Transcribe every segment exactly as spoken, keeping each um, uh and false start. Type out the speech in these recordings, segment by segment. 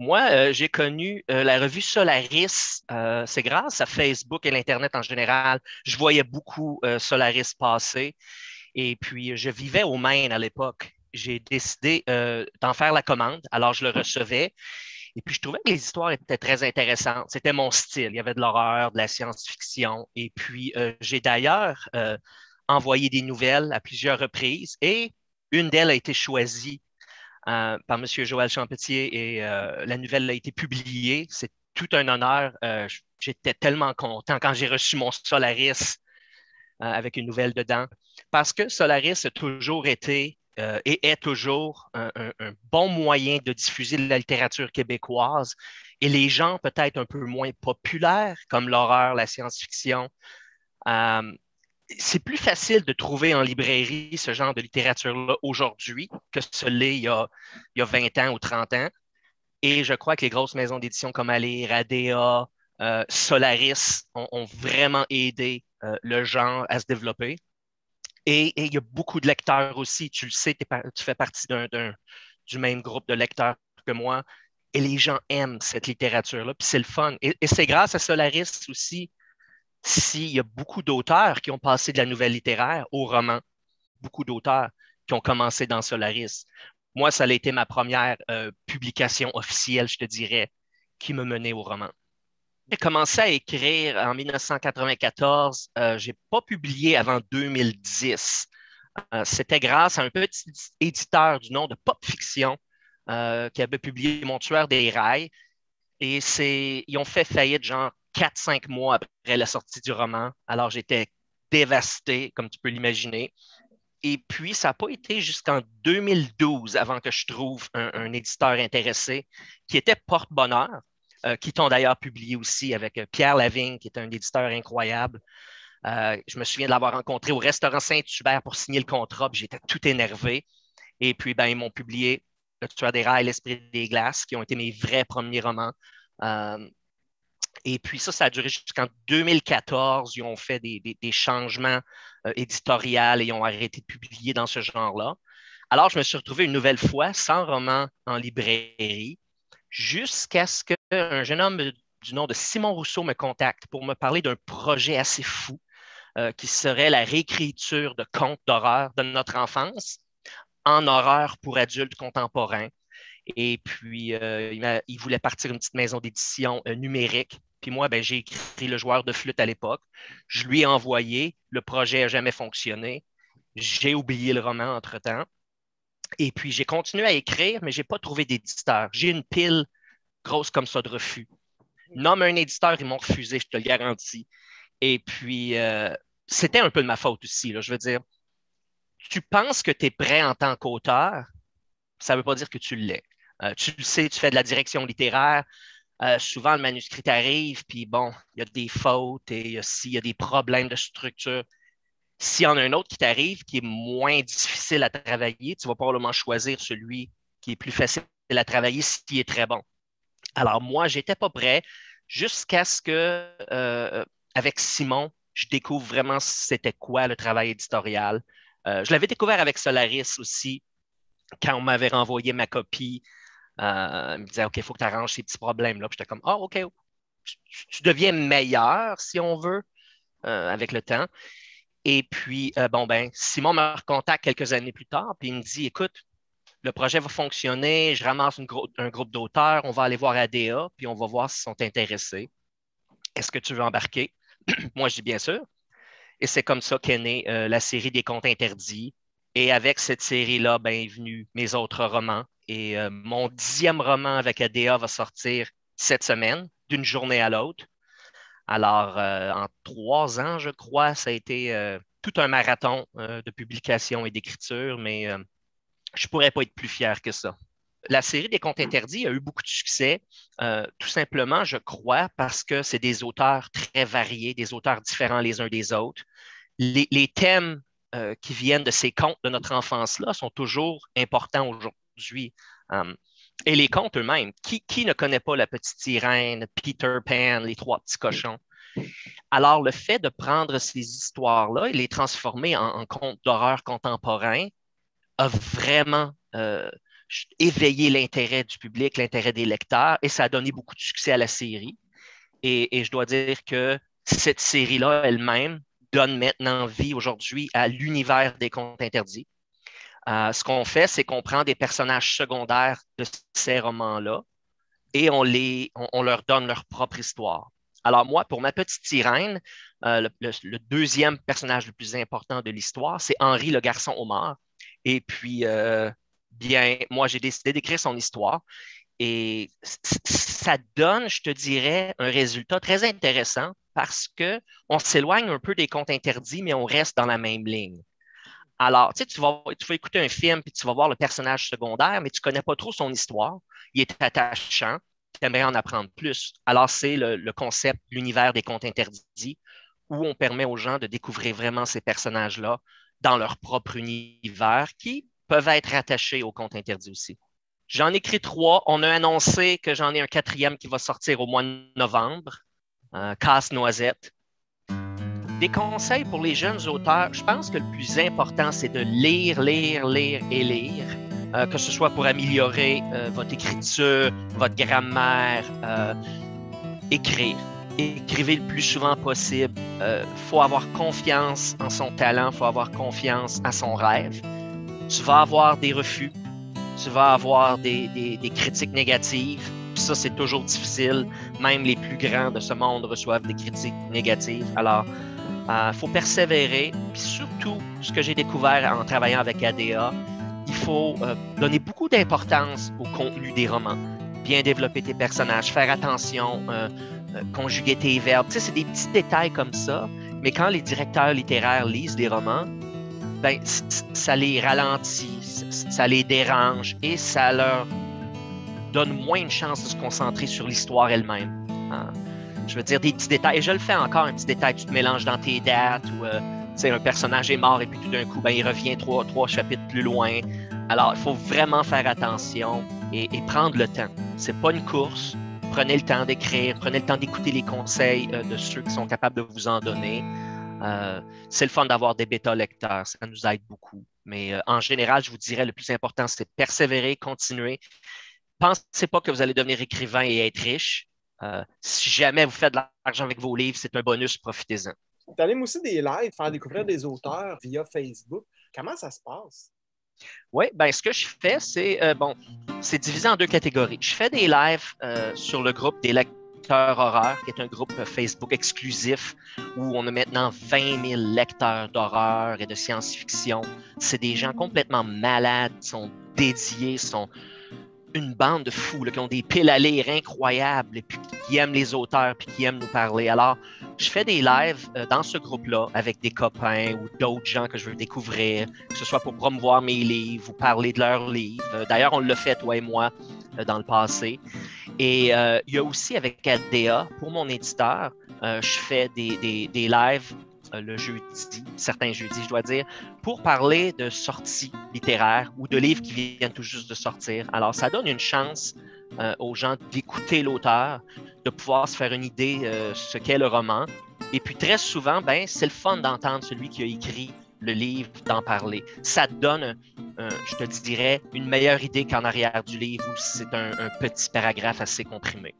Moi, euh, j'ai connu euh, la revue Solaris. Euh, c'est grâce à Facebook et l'Internet en général. Je voyais beaucoup euh, Solaris passer. Et puis, je vivais au Maine à l'époque. J'ai décidé euh, d'en faire la commande. Alors, je le recevais. Et puis, je trouvais que les histoires étaient très intéressantes. C'était mon style. Il y avait de l'horreur, de la science-fiction. Et puis, euh, j'ai d'ailleurs euh, envoyé des nouvelles à plusieurs reprises. Et une d'elles a été choisie euh, par M. Joël Champetier et euh, la nouvelle a été publiée. C'est tout un honneur. Euh, J'étais tellement content quand j'ai reçu mon Solaris euh, avec une nouvelle dedans parce que Solaris a toujours été euh, et est toujours un, un, un, bon moyen de diffuser la littérature québécoise et les gens peut-être un peu moins populaires comme l'horreur, la science-fiction. Euh, c'est plus facile de trouver en librairie ce genre de littérature-là aujourd'hui que ce l'est il y a, il y a vingt ans ou trente ans. Et je crois que les grosses maisons d'édition comme Alire, A D A, euh, Solaris ont, ont, vraiment aidé euh, le genre à se développer. Et, et, il y a beaucoup de lecteurs aussi. Tu le sais, tu fais partie d'un, d'un, du même groupe de lecteurs que moi. Et les gens aiment cette littérature-là. Puis c'est le fun. Et, et c'est grâce à Solaris aussi s'il y a beaucoup d'auteurs qui ont passé de la nouvelle littéraire au roman, beaucoup d'auteurs qui ont commencé dans Solaris. Moi, ça a été ma première euh, publication officielle, je te dirais, qui me menait au roman. J'ai commencé à écrire en mille neuf cent quatre-vingt-quatorze. Euh, je n'ai pas publié avant deux mille dix. Euh, c'était grâce à un petit éditeur du nom de Pop Fiction euh, qui avait publié Mon tueur des rails. Et c'est, ils ont fait faillite genre quatre cinq mois après la sortie du roman. Alors j'étais dévasté, comme tu peux l'imaginer. Et puis, ça n'a pas été jusqu'en deux mille douze avant que je trouve un, un éditeur intéressé qui était Porte-Bonheur, euh, qui t'ont d'ailleurs publié aussi avec euh, Pierre Lavigne, qui est un éditeur incroyable. Euh, je me souviens de l'avoir rencontré au restaurant Saint-Hubert pour signer le contrat, puis j'étais tout énervé. Et puis, ben, ils m'ont publié Le Tueur des Rats et L'Esprit des Glaces, qui ont été mes vrais premiers romans. Euh, et puis ça, ça a duré jusqu'en deux mille quatorze. Ils ont fait des, des- des changements euh, éditoriaux et ils ont arrêté de publier dans ce genre-là. Alors, je me suis retrouvé une nouvelle fois sans roman en librairie jusqu'à ce qu'un jeune homme du nom de Simon Rousseau me contacte pour me parler d'un projet assez fou euh, qui serait la réécriture de contes d'horreur de notre enfance en horreur pour adultes contemporains. Et puis, euh, il, il, voulait partir une petite maison d'édition euh, numérique. Puis moi, ben, j'ai écrit Le joueur de flûte à l'époque. Je lui ai envoyé. Le projet n'a jamais fonctionné. J'ai oublié le roman entre-temps. Et puis, j'ai continué à écrire, mais je n'ai pas trouvé d'éditeur. J'ai une pile grosse comme ça de refus. Nomme un éditeur, ils m'ont refusé, je te le garantis. Et puis, euh, c'était un peu de ma faute aussi. Là. Je veux dire, tu penses que tu es prêt en tant qu'auteur, ça ne veut pas dire que tu l'es. Euh, tu le sais, tu fais de la direction littéraire. Euh, souvent, le manuscrit arrive, puis bon, il y a des fautes et s'il y a des problèmes de structure. S'il y en a un autre qui t'arrive qui est moins difficile à travailler, tu vas probablement choisir celui qui est plus facile à travailler s'il est très bon. Alors, moi, je n'étais pas prêt jusqu'à ce que, euh, avec Simon, je découvre vraiment c'était quoi le travail éditorial. Euh, je l'avais découvert avec Solaris aussi, quand on m'avait renvoyé ma copie. Euh, il me disait, OK, il faut que tu arranges ces petits problèmes-là. Puis j'étais comme, ah, oh, OK, tu, tu, deviens meilleur, si on veut, euh, avec le temps. Et puis, euh, bon, ben, Simon me recontacte quelques années plus tard, puis il me dit, écoute, le projet va fonctionner, je ramasse une gro- un groupe d'auteurs, on va aller voir A D A, puis on va voir s'ils sont intéressés. Est-ce que tu veux embarquer? Moi, je dis bien sûr. Et c'est comme ça qu'est née euh, la série des contes interdits. Et avec cette série-là, ben, est venu mes autres romans. Et euh, mon dixième roman avec A D A va sortir cette semaine, d'une journée à l'autre. Alors, euh, en trois ans, je crois, ça a été euh, tout un marathon euh, de publication et d'écriture, mais euh, je ne pourrais pas être plus fier que ça. La série des contes interdits a eu beaucoup de succès, euh, tout simplement, je crois, parce que c'est des auteurs très variés, des auteurs différents les uns des autres. Les, les thèmes euh, qui viennent de ces contes de notre enfance-là sont toujours importants aujourd'hui. Um, et les contes eux-mêmes, qui, qui ne connaît pas La Petite Sirène, Peter Pan, Les Trois Petits Cochons? Alors, le fait de prendre ces histoires-là et les transformer en, en contes d'horreur contemporains a vraiment euh, éveiller l'intérêt du public, l'intérêt des lecteurs, et ça a donné beaucoup de succès à la série. Et, et je dois dire que cette série-là elle-même donne maintenant vie aujourd'hui à l'univers des contes interdits. Euh, ce qu'on fait, c'est qu'on prend des personnages secondaires de ces romans-là et on, les, on, on leur donne leur propre histoire. Alors moi, pour ma petite sirène, euh, le, le, le deuxième personnage le plus important de l'histoire, c'est Henri le garçon homard. Et puis, euh, bien, moi, j'ai décidé d'écrire son histoire. Et ça donne, je te dirais, un résultat très intéressant parce qu'on s'éloigne un peu des contes interdits, mais on reste dans la même ligne. Alors, tu sais, tu vas, tu vas écouter un film puis tu vas voir le personnage secondaire, mais tu ne connais pas trop son histoire. Il est attachant. Tu aimerais en apprendre plus. Alors, c'est le, le concept, l'univers des contes interdits, où on permet aux gens de découvrir vraiment ces personnages-là dans leur propre univers qui peuvent être attachés aux contes interdits aussi. J'en ai écrit trois. On a annoncé que j'en ai un quatrième qui va sortir au mois de novembre, euh, Casse-Noisette. Des conseils pour les jeunes auteurs, je pense que le plus important, c'est de lire, lire, lire et lire, euh, que ce soit pour améliorer euh, votre écriture, votre grammaire, euh, écrire. Écrivez le plus souvent possible. Il euh, faut avoir confiance en son talent, il faut avoir confiance à son rêve. Tu vas avoir des refus, tu vas avoir des, des, des critiques négatives. Puis ça, c'est toujours difficile. Même les plus grands de ce monde reçoivent des critiques négatives. Alors, il euh, faut persévérer. Puis surtout, ce que j'ai découvert en travaillant avec A D A, il faut euh, donner beaucoup d'importance au contenu des romans. Bien développer tes personnages, faire attention, euh, euh, conjuguer tes verbes. Tu sais, c'est des petits détails comme ça. Mais quand les directeurs littéraires lisent des romans, ben, ça les ralentit, ça les dérange et ça leur donne moins de chances de se concentrer sur l'histoire elle-même. Hein? Je veux dire, des petits détails. Et je le fais encore, un petit détail, tu te mélanges dans tes dates ou euh, tu sais, un personnage est mort et puis tout d'un coup, ben, il revient trois, trois chapitres plus loin. Alors, il faut vraiment faire attention et, et prendre le temps. C'est pas une course. Prenez le temps d'écrire, prenez le temps d'écouter les conseils euh, de ceux qui sont capables de vous en donner. Euh, c'est le fun d'avoir des bêta-lecteurs, ça nous aide beaucoup. Mais euh, en général, je vous dirais, le plus important, c'est de persévérer, continuer. Pensez pas que vous allez devenir écrivain et être riche. Euh, si jamais vous faites de l'argent avec vos livres, c'est un bonus, profitez-en. Tu animes aussi des lives, faire découvrir des auteurs via Facebook. Comment ça se passe? Oui, ben ce que je fais, c'est euh, bon, c'est divisé en deux catégories. Je fais des lives euh, sur le groupe des lecteurs horreur, qui est un groupe Facebook exclusif où on a maintenant vingt mille lecteurs d'horreur et de science-fiction. C'est des gens complètement malades, sont dédiés, sont une bande de fous là, qui ont des piles à lire incroyables et puis qui aiment les auteurs puis qui aiment nous parler. Alors, je fais des lives euh, dans ce groupe-là avec des copains ou d'autres gens que je veux découvrir, que ce soit pour promouvoir mes livres ou parler de leurs livres. Euh, d'ailleurs, on l'a fait, toi et moi, euh, dans le passé. Et euh, il y a aussi avec A D A, pour mon éditeur, euh, je fais des, des, des lives le jeudi, certains jeudis, je dois dire, pour parler de sorties littéraires ou de livres qui viennent tout juste de sortir. Alors, ça donne une chance euh, aux gens d'écouter l'auteur, de pouvoir se faire une idée euh, ce qu'est le roman. Et puis, très souvent, ben, c'est le fun d'entendre celui qui a écrit le livre, d'en parler. Ça te donne, euh, je te dirais, une meilleure idée qu'en arrière du livre où c'est un, un petit paragraphe assez comprimé.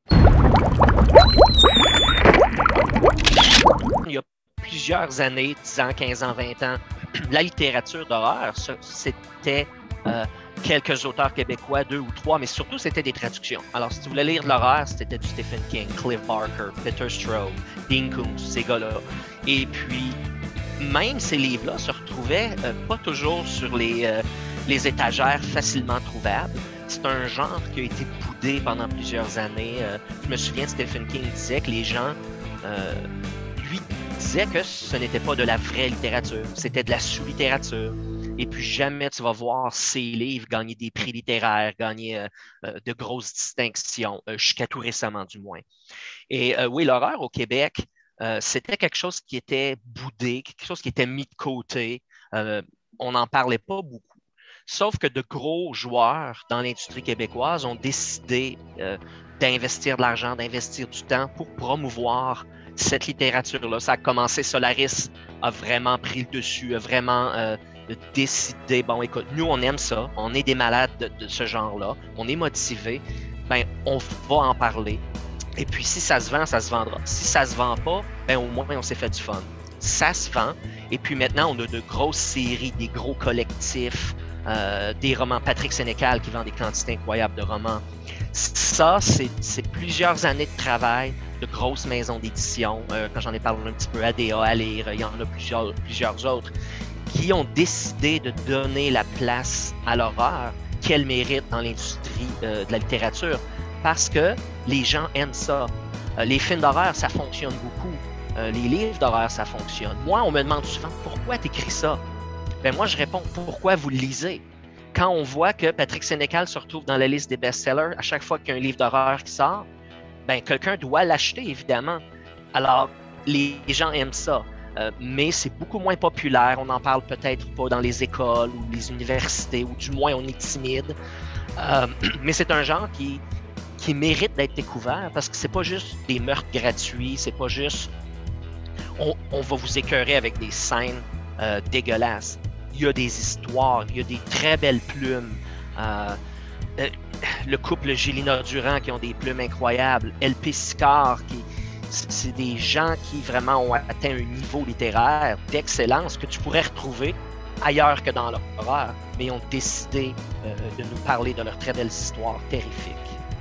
Il y a plusieurs années, dix ans, quinze ans, vingt ans, la littérature d'horreur, c'était euh, quelques auteurs québécois, deux ou trois, mais surtout, c'était des traductions. Alors, si tu voulais lire de l'horreur, c'était du Stephen King, Clive Barker, Peter Straub, Dean Koontz, ces gars-là. Et puis, même ces livres-là se retrouvaient euh, pas toujours sur les, euh, les étagères facilement trouvables. C'est un genre qui a été boudé pendant plusieurs années. Euh, je me souviens, Stephen King disait que les gens, euh, lui, disait que ce n'était pas de la vraie littérature, c'était de la sous-littérature. Et puis jamais tu vas voir ces livres gagner des prix littéraires, gagner euh, euh, de grosses distinctions, euh, jusqu'à tout récemment du moins. Et euh, oui, l'horreur au Québec, euh, c'était quelque chose qui était boudé, quelque chose qui était mis de côté. Euh, on n'en parlait pas beaucoup. Sauf que de gros joueurs dans l'industrie québécoise ont décidé euh, d'investir de l'argent, d'investir du temps pour promouvoir cette littérature-là. Ça a commencé, Solaris a vraiment pris le dessus, a vraiment euh, de décider, bon, écoute, nous, on aime ça, on est des malades de, de ce genre-là, on est motivés, ben, on va en parler. Et puis, si ça se vend, ça se vendra. Si ça se vend pas, ben, au moins, on s'est fait du fun. Ça se vend. Et puis maintenant, on a de grosses séries, des gros collectifs, euh, des romans. Patrick Sénécal qui vend des quantités incroyables de romans. Ça, c'est, c'est plusieurs années de travail, de grosses maisons d'édition. Euh, quand j'en ai parlé un petit peu, A D A, à lire, il y en a plusieurs, plusieurs autres, qui ont décidé de donner la place à l'horreur qu'elle mérite dans l'industrie euh, de la littérature. Parce que les gens aiment ça. Euh, les films d'horreur, ça fonctionne beaucoup. Euh, les livres d'horreur, ça fonctionne. Moi, on me demande souvent, pourquoi tu écris ça? Ben moi, je réponds, pourquoi vous le lisez? Quand on voit que Patrick Sénécal se retrouve dans la liste des best-sellers, à chaque fois qu'il y a un livre d'horreur qui sort, ben quelqu'un doit l'acheter, évidemment. Alors, les gens aiment ça. Euh, mais c'est beaucoup moins populaire. On n'en parle peut-être pas dans les écoles ou les universités, ou du moins, on est timide. Euh, mais c'est un genre qui... qui mérite d'être découvert parce que c'est pas juste des meurtres gratuits, c'est pas juste on, on va vous écœurer avec des scènes euh, dégueulasses. Il y a des histoires, il y a des très belles plumes. Euh, euh, le couple Gélina Durand qui ont des plumes incroyables. L P Sicard, qui, c'est des gens qui vraiment ont atteint un niveau littéraire d'excellence que tu pourrais retrouver ailleurs que dans l'horreur, mais ont décidé euh, de nous parler de leurs très belles histoires terrifiques.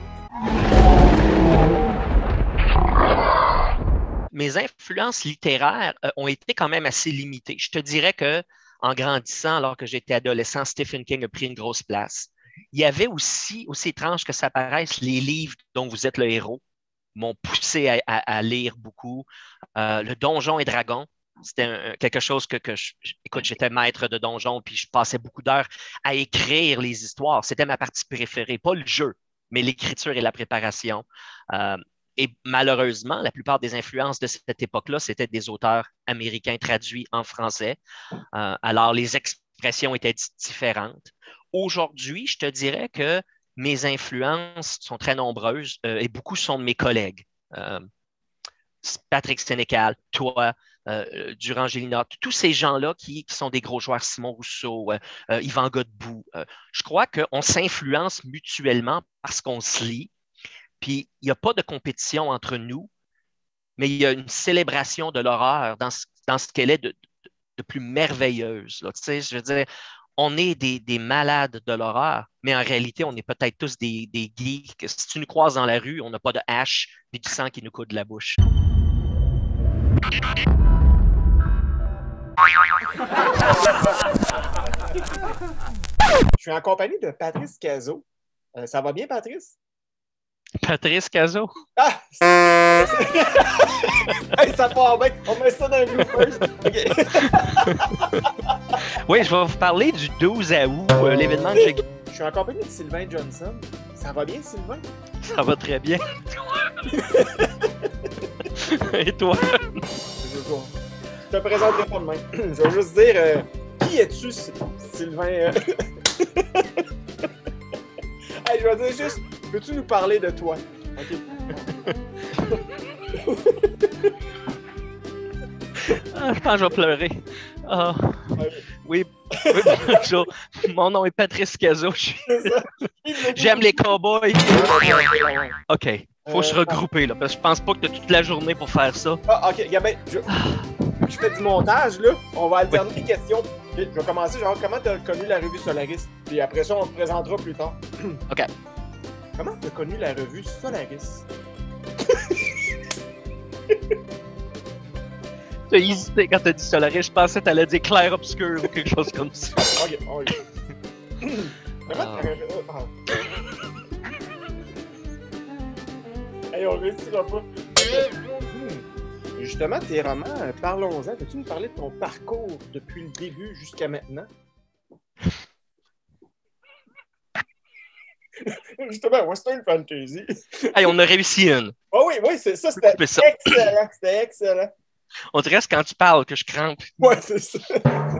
Mes influences littéraires euh, ont été quand même assez limitées. Je te dirais que en grandissant, alors que j'étais adolescent, Stephen King a pris une grosse place. Il y avait aussi, aussi étrange que ça paraisse, les livres dont vous êtes le héros m'ont poussé à, à, à lire beaucoup. Euh, le Donjon et Dragon, c'était un, quelque chose que, que je, écoute, j'étais maître de donjon, puis je passais beaucoup d'heures à écrire les histoires. C'était ma partie préférée, pas le jeu, mais l'écriture et la préparation. Euh, et malheureusement, la plupart des influences de cette époque-là, c'était des auteurs américains traduits en français. Euh, alors, les expressions étaient différentes. Aujourd'hui, je te dirais que mes influences sont très nombreuses euh, et beaucoup sont de mes collègues. Euh, Patrick Sénécal, toi, euh, Durand Gélina, tous ces gens-là qui, qui sont des gros joueurs, Simon Rousseau, euh, euh, Yvan Godbout. Euh, je crois qu'on s'influence mutuellement parce qu'on se lit. Puis, il n'y a pas de compétition entre nous, mais il y a une célébration de l'horreur dans ce, dans ce qu'elle est de, de, de plus merveilleuse. Là. Tu sais, je veux dire, on est des, des malades de l'horreur, mais en réalité, on est peut-être tous des, des geeks. Si tu nous croises dans la rue, on n'a pas de hache et du sang qui nous coule de la bouche. Je suis en compagnie de Patrice Cazot. Euh, ça va bien, Patrice? Patrice Cazot? Ah! Hey, ça part bien. On met ça dans le bloopers. Okay. Oui, je vais vous parler du douze août, euh, l'événement que j'ai... Je suis en compagnie de Sylvain Johnson. Ça va bien, Sylvain? Ça va très bien. Et toi? Je te présenterai pas demain. Je vais juste dire, euh, qui es-tu, Sylvain? Hey, je vais dire juste, peux-tu nous parler de toi? OK. Ah, je pense que je vais pleurer. Ah, oui, oui, bonjour. Mon nom est Patrice Cazot. J'aime les cowboys. OK, faut euh, se regrouper là, parce que je pense pas que tu as toute la journée pour faire ça. Ah, OK, Gabin, je, je fais du montage, là. On va alterner les questions. Je vais commencer, genre, comment tu as connu la revue Solaris? Puis après ça, on te présentera plus tard. OK. Comment tu as connu la revue Solaris? Tu as hésité quand tu as dit Solaris. Je pensais que tu allais dire clair obscur ou quelque chose comme ça. OK, OK. Comment tu as... Hey, on réussira pas. Justement, tes romans, parlons-en. Peux-tu nous parler de ton parcours depuis le début jusqu'à maintenant? Justement, Western Fantasy. Hey, on a réussi une. Oh oui, oui, c'est ça, c'était excellent. C'était excellent. On te reste quand tu parles que je crampe. Ouais, c'est ça.